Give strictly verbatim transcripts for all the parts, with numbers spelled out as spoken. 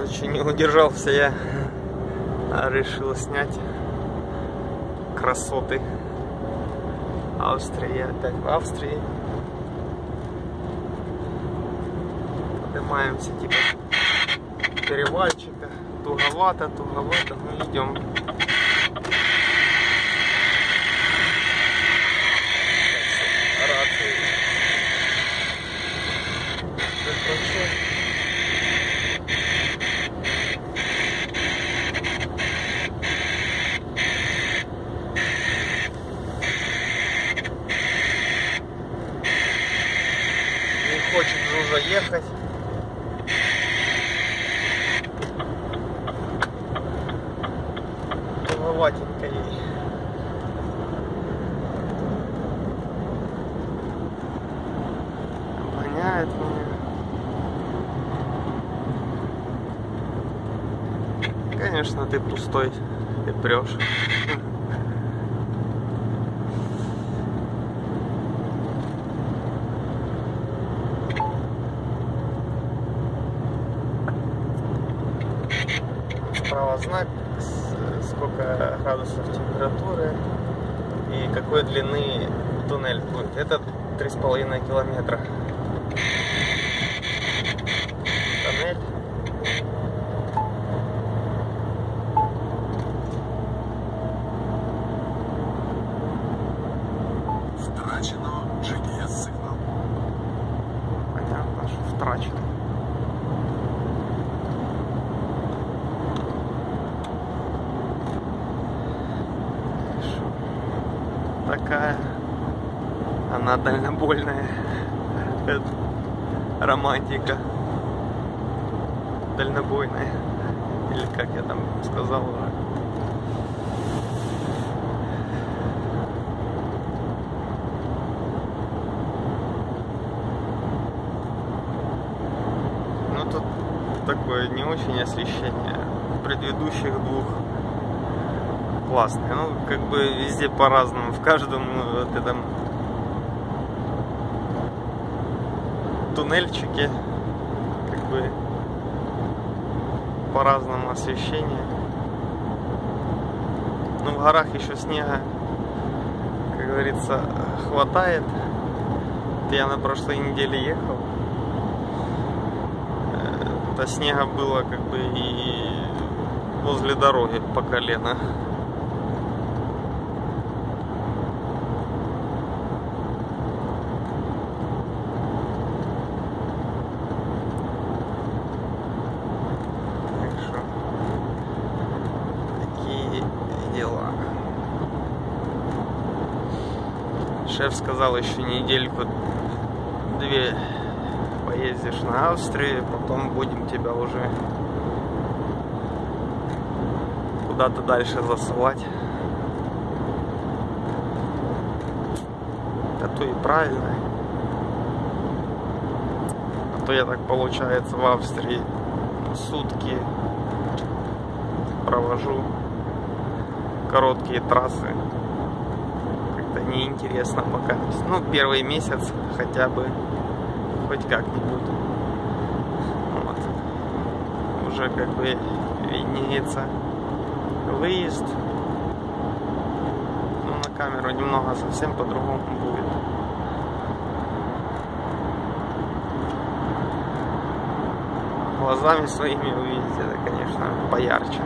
Короче, не удержался я, а решил снять красоты Австрии. Опять в Австрии. Поднимаемся типа перевальчика. Туговато, туговато, но идем. Не хочет Жужа ехать. Туговатенько ей. Обгоняет меня. Конечно, ты пустой, ты прешь. Справа знак, сколько градусов температуры и какой длины туннель будет. Это три с половиной километра. Туннель. Втрачено джи пі эс-сигнал. Понятно, что втрачено. Такая она дальнобойная романтика, дальнобойная, или как я там сказал уже. Ну тут такое не очень освещение. В предыдущих двух классные. Ну, как бы везде по-разному. В каждом вот этом туннельчике как бы по-разному освещение. Ну, в горах еще снега, как говорится, хватает. Я на прошлой неделе ехал. То снега было как бы и возле дороги по колено. Шеф сказал, еще недельку-две поездишь на Австрию, потом будем тебя уже куда-то дальше засылать. А то и правильно. А то я так, получается, в Австрии сутки провожу короткие трассы. Неинтересно пока. Ну, первый месяц хотя бы хоть как-нибудь. Вот. Уже как бы виднеется выезд. Ну, на камеру немного совсем по-другому будет. Глазами своими увидеть это, конечно, поярче.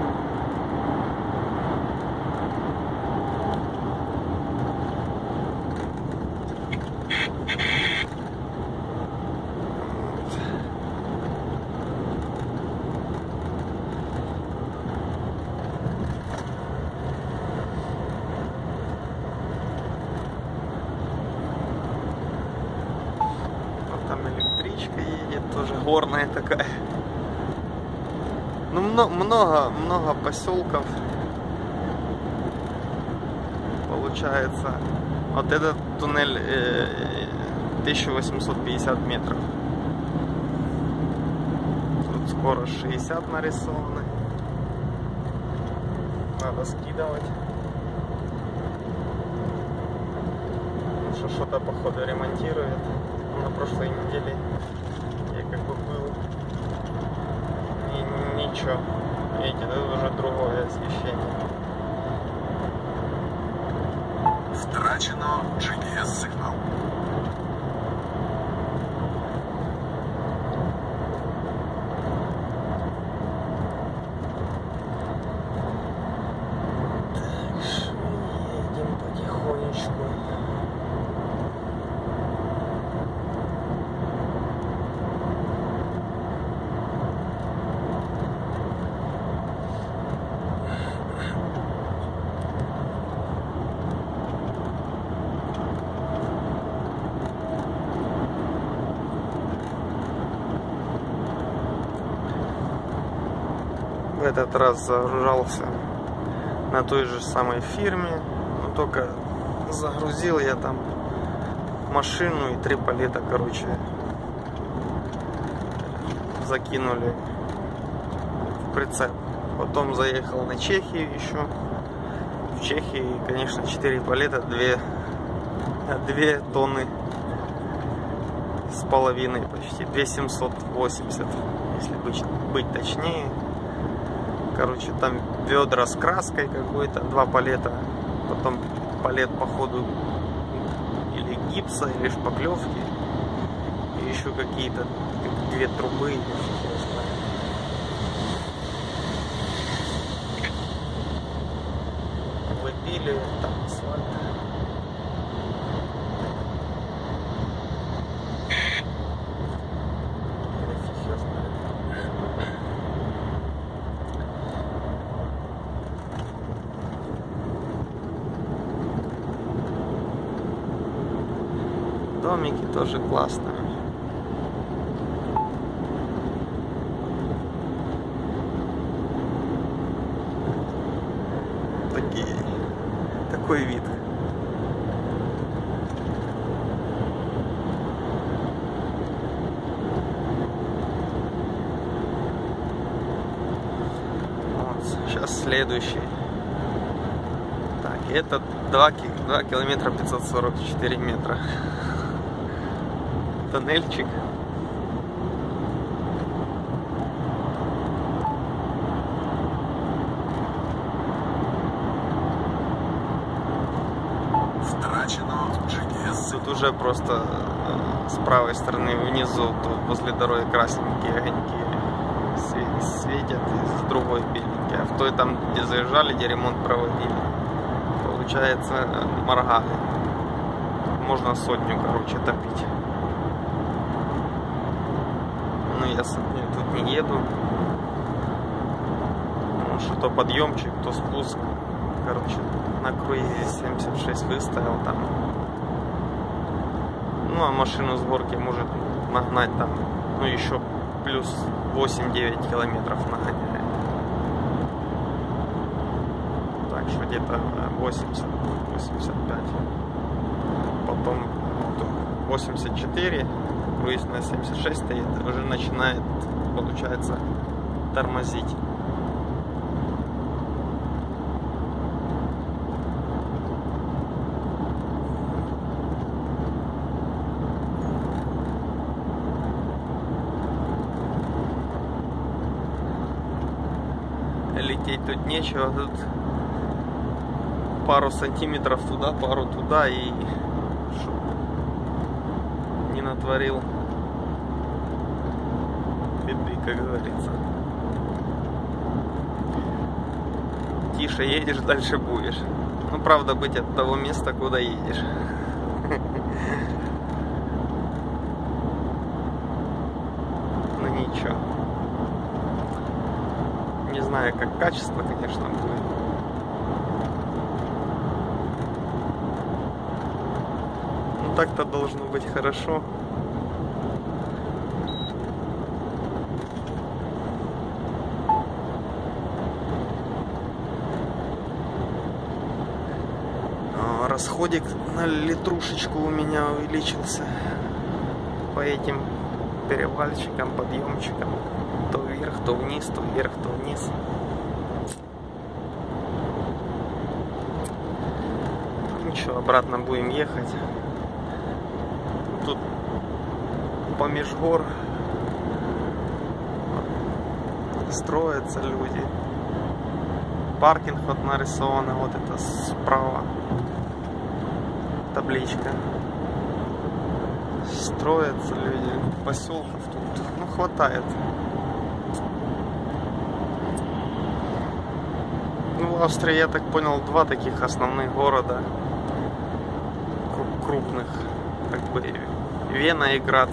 Там электричка едет, тоже горная такая. Ну, много, много, много поселков получается. Вот этот туннель э, тысяча восемьсот пятьдесят метров. Тут скорость шестьдесят нарисованы. Надо скидывать. Что что-то походу ремонтирует. На прошлой неделе я как бы был, мне ничего. Видите, тут уже другое освещение. Втрачено джи пі ес-сигнал. Так что едем потихонечку. В этот раз загружался на той же самой фирме, но только загрузил я там машину и три палета, короче, закинули в прицеп. Потом заехал на Чехию еще. В Чехии, конечно, четыре палета, две тонны с половиной почти, две тысячи семьсот восемьдесят, если быть, быть точнее. Короче, там ведра с краской какой-то, два палета, потом палет походу или гипса, или шпаклевки, и еще какие-то две трубы. Выпили там асфальт. Домики тоже классные. Такие, такой вид. Вот, сейчас следующий. Так, это два километра пятьсот сорок четыре метра. Тоннельчик. Втрачено джи пі эс. Тут уже просто э, с правой стороны внизу, то возле дороги красненькие огоньки светят, и с другой беленькие. А в той там, где заезжали, где ремонт проводили, получается, моргали. Можно сотню, короче, топить. Ну, я тут не еду. Ну, что то подъемчик, то спуск. Короче, на круизе семьдесят шесть выставил там. Ну, а машину с горки может нагнать там, ну, еще плюс восемь-девять километров нагоняет. Так что где-то восемьдесят-восемьдесят пять. Потом восемьдесят четыре. Круиз на семьдесят шесть стоит, уже начинает, получается, тормозить. Лететь тут нечего, тут пару сантиметров туда, пару туда, и не натворил беды, как говорится. Тише едешь, дальше будешь. Ну, правда, быть от того места, куда едешь. Ну, ничего. Не знаю, как качество, конечно, будет. Ну, так-то должно быть хорошо. Расходик на литрушечку у меня увеличился по этим перевальчикам, подъемчикам. То вверх, то вниз, то вверх, то вниз. Ничего, обратно будем ехать. Тут помеж гор Строятся люди. Паркинг вот нарисован, вот это справа табличка. Строятся люди. Поселков тут, ну, хватает. Ну, в Австрии, я так понял, два таких основных города крупных, как бы Вена и Град.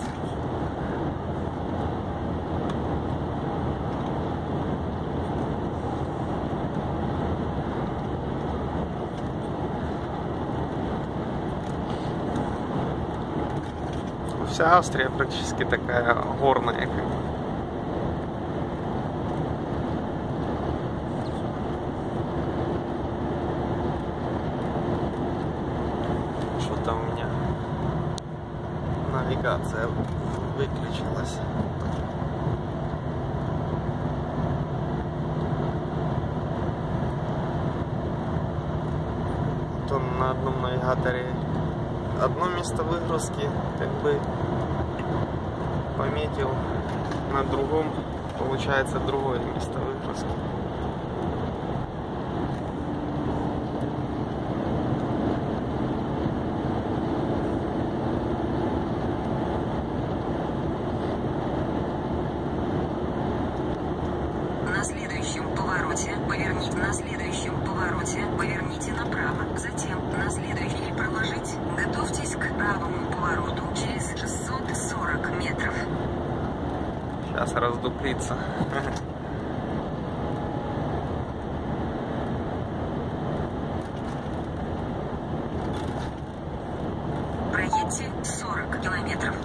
Вся Австрия практически такая горная, как бы. Что-то у меня навигация выключилась. Вот он на одном навигаторе одно место выгрузки как бы пометил, на другом получается другое место выгрузки. На следующем повороте поверните, на следующем повороте поверните направо, затем на следующий проложить. Готовьтесь к правому повороту через шестьсот сорок метров. Сейчас раздуплится. Проедьте сорок километров.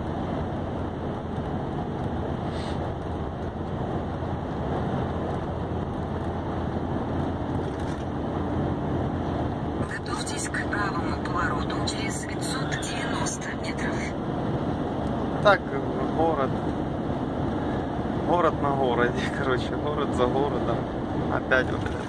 Готовьтесь к правому повороту через пятьсот девяносто метров. Так, город. Город на городе, короче, город за городом. Опять вот этот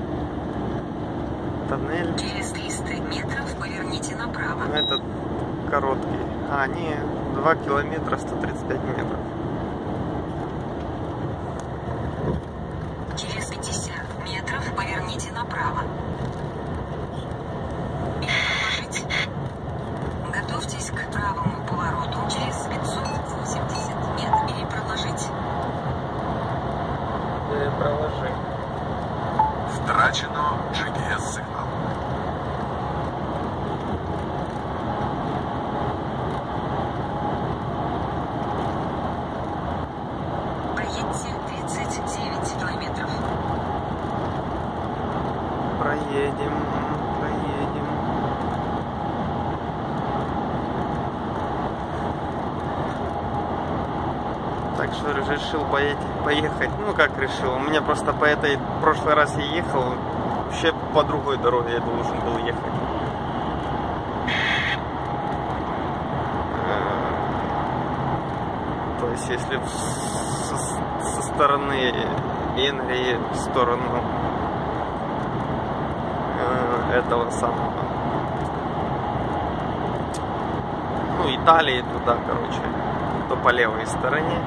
тоннель. Через триста метров поверните направо. Ну, этот короткий. А, не, два километра сто тридцать пять метров. Через пятьдесят метров поверните направо. И проложить. Готовьтесь к правому повороту через пятьсот восемьдесят метров. Или проложить. Проложи. Втрачено джи пі ес-сигнал. Проедьте тридцать девять километров. Проедем, проедем. Так что решил поехать, поехать. Ну как решил? У меня просто по этой в прошлый раз я ехал, вообще по другой дороге я должен был ехать. То есть если со, со стороны Венгрии в сторону э, этого самого, ну, Италии туда, короче, то по левой стороне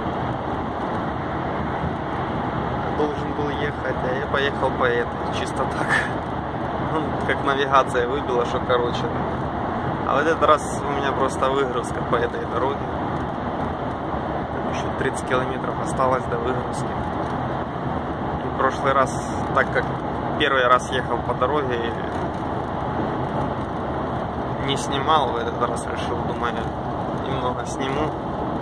должен был ехать, а я поехал по этой, чисто так. Ну, как навигация выбила, что короче. А в этот раз у меня просто выгрузка по этой дороге. Еще тридцать километров осталось до выгрузки. И в прошлый раз, так как первый раз ехал по дороге, не снимал, в этот раз решил, думаю, немного сниму.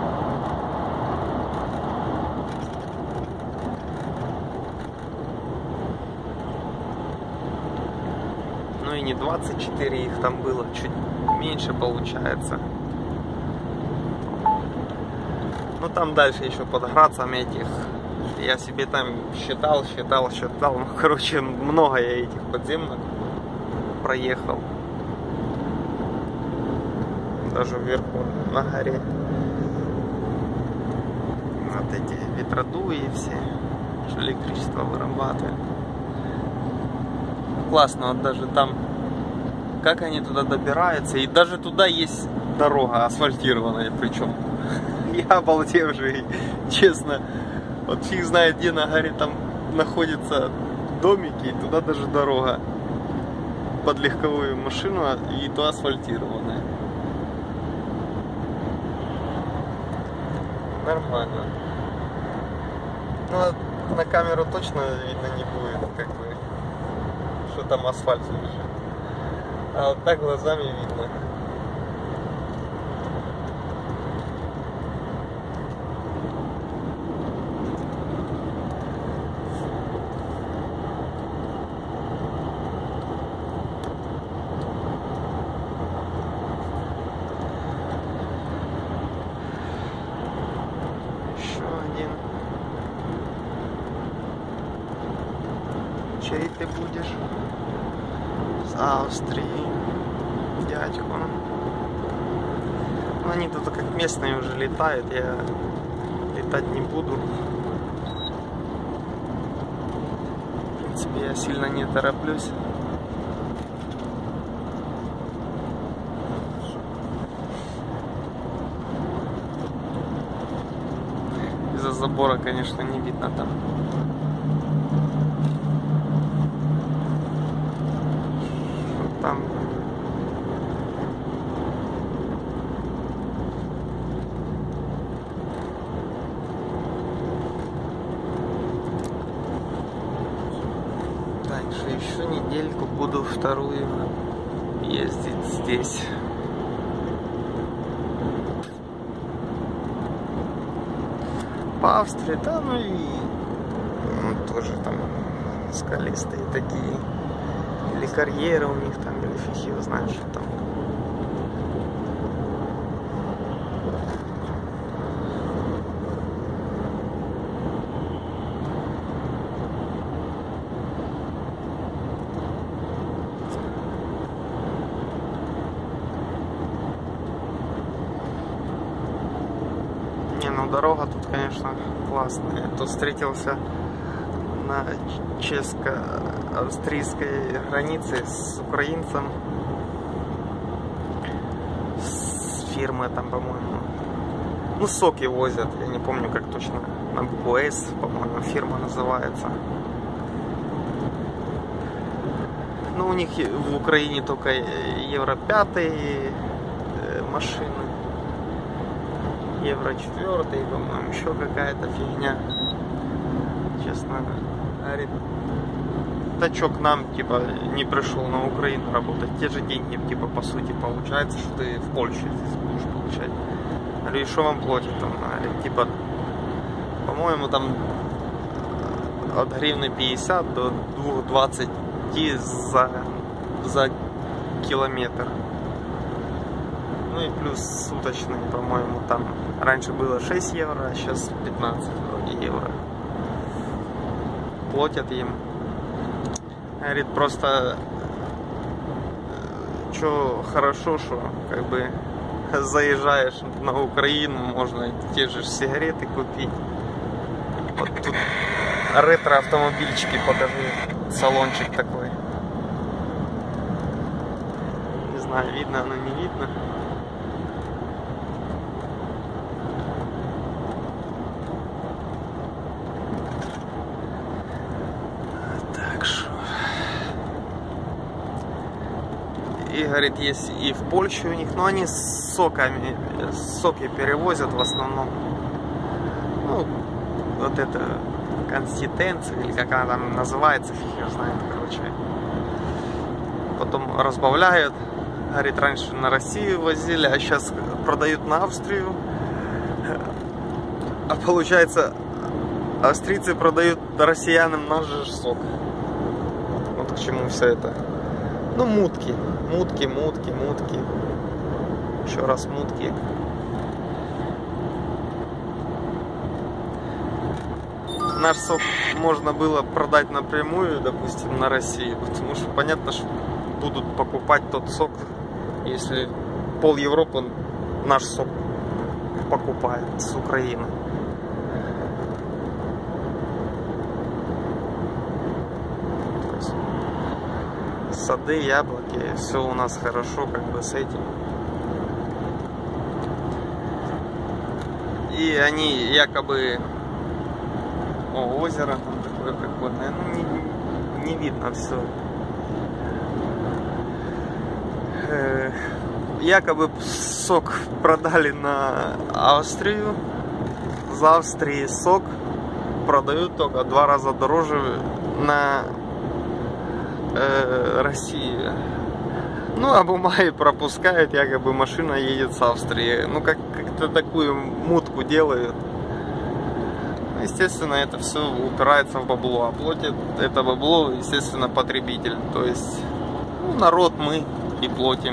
Ну и не двадцать четыре их там было, чуть меньше получается. Ну там дальше еще под Грацем этих, я себе там считал, считал, считал. Ну, короче, много я этих подземных проехал. Даже вверху на горе. Вот эти ветродуи все, что электричество вырабатывают. Классно, вот даже там, как они туда добираются, и даже туда есть дорога асфальтированная, причем. Я обалдевший, честно, Вот фиг знает, где на горе там находятся домики, и туда даже дорога под легковую машину, и то асфальтированная. Нормально. Ну, на камеру точно видно не будет, как бы, что там асфальт лежит. А вот так глазами видно. Чей ты будешь? С Австрии. Дядьку. Ну, они тут как местные уже летают. Я летать не буду. В принципе, я сильно не тороплюсь. Из-за забора, конечно, не видно там. Там дальше еще недельку буду вторую ездить здесь. По Австрии, да, ну и ну, тоже там скалистые такие. Или карьеры у них там, или фиг его знает, что там. Не, ну дорога тут, конечно, классная. Я тут встретился на чешско-австрийской границе с украинцем, с фирмы там, по-моему, ну соки возят, я не помню как точно, на букву С, по-моему, фирма называется. Ну у них в Украине только евро пятые машины, евро четвертые, по-моему, еще какая-то фигня. Честно говорит, тачок нам типа не пришел на Украину работать, те же деньги типа по сути получается, что ты в Польше здесь будешь получать. Говорю, и что вам платят там? Говорит, типа, по-моему, там от гривны пятьдесят до двух двадцати за, за километр. Ну и плюс суточные, по-моему, там раньше было шесть евро, а сейчас пятнадцать вроде евро. Платят им. Говорит, просто что хорошо, что как бы заезжаешь на Украину, можно те же сигареты купить. Вот тут ретро-автомобильчики, покажи, салончик такой. Не знаю, видно оно, не видно. И, говорит, есть и в Польше у них, но они с соками, соки перевозят в основном. Ну, вот это консистенция, или как она там называется, фиг ее знает, короче. Потом разбавляют. Говорит, раньше на Россию возили, а сейчас продают на Австрию. А получается, австрийцы продают россиянам наш же сок. Вот к чему все это. Ну, мутки, мутки, мутки, мутки. Еще раз мутки. Наш сок можно было продать напрямую, допустим, на Россию, потому что понятно, что будут покупать тот сок, если пол Европы наш сок покупает с Украины. Сады, яблоки, все у нас хорошо, как бы с этим. И они якобы О, озеро там такое прикольное. Ну, не, не видно все. Э, якобы сок продали на Австрию. За Австрии сок продают только два раза дороже на э, Россию. Ну, а бумаги пропускают, якобы машина едет с Австрии. Ну, как- как-то такую мутку делают. Естественно, это все упирается в бабло. А платит это бабло, естественно, потребитель. То есть, ну, народ мы и платим.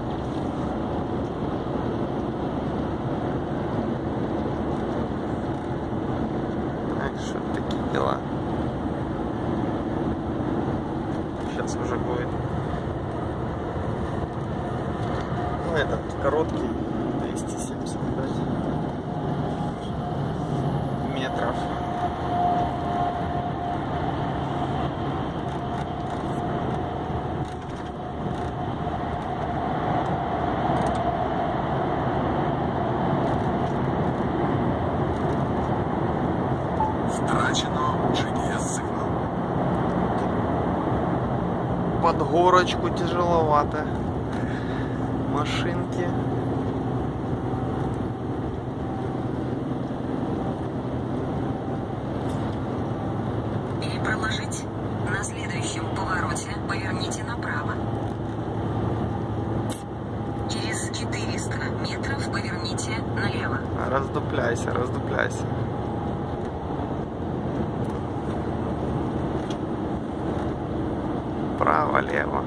Так что такие дела. Сейчас уже будет. Ну, этот короткий двести семьдесят пять метров. Втрачено джи пі ес-сигнал. Под горочку тяжеловато. Машинки. Перепроложить. На следующем повороте поверните направо. Через четыреста метров поверните налево. Раздупляйся, раздупляйся. Право, лево.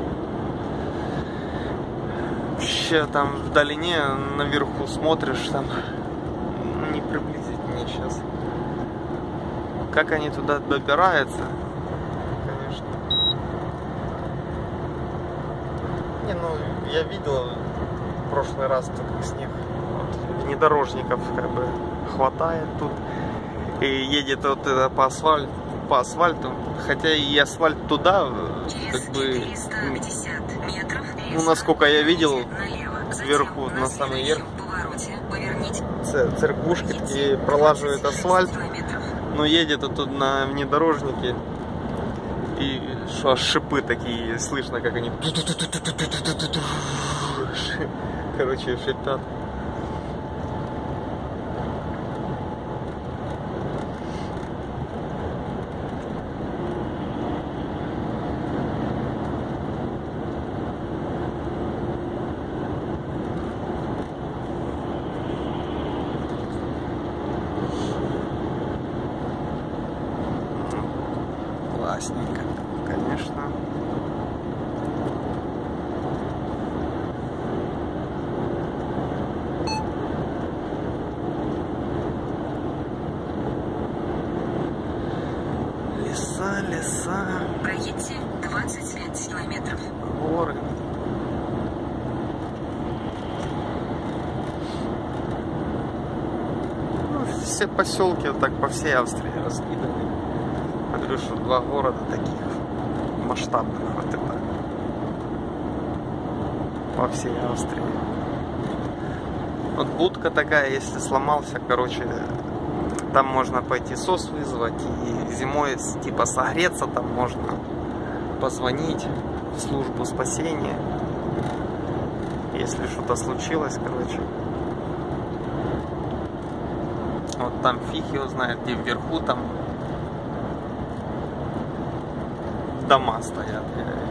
Вообще там вдалине, наверху смотришь, там не приблизительнее сейчас. Как они туда добираются, конечно. Не, ну я видел в прошлый раз, как с них вот, внедорожников как бы хватает тут и едет вот это по асфальту, по асфальту, хотя и асфальт туда, как бы, четыреста пятьдесят метров. ну насколько я видел, налево. Затем сверху на на самый верх следующем повороте поверните ц- церквушки такие пролаживают асфальт, сто метров. но едет вот тут на внедорожнике и что аж шипы такие, слышно, как они короче шипят. Классненько, конечно. Леса, леса, Проедьте двадцать пять километров. горы. Ну, все поселки вот так по всей Австрии раскиданы. Смотрю, что два города таких масштабных, вот это по всей Австрии. Вот будка такая, если сломался, короче, там можно пойти сос вызвать, и зимой типа согреться, там можно позвонить в службу спасения, если что-то случилось, короче. Вот там фиг его знает, где вверху там дома стоят.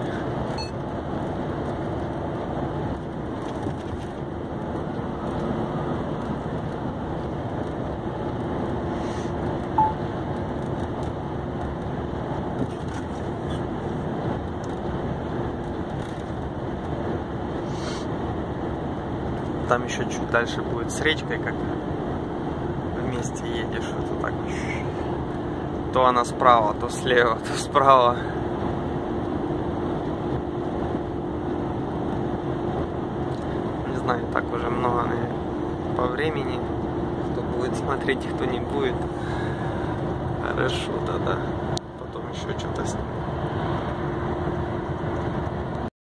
Там еще чуть дальше будет с речкой, как вместе едешь, это так. То она справа, то слева, то справа. Не знаю, так уже много, наверное, по времени. Кто будет смотреть, кто не будет. Хорошо тогда. Потом еще что-то сниму.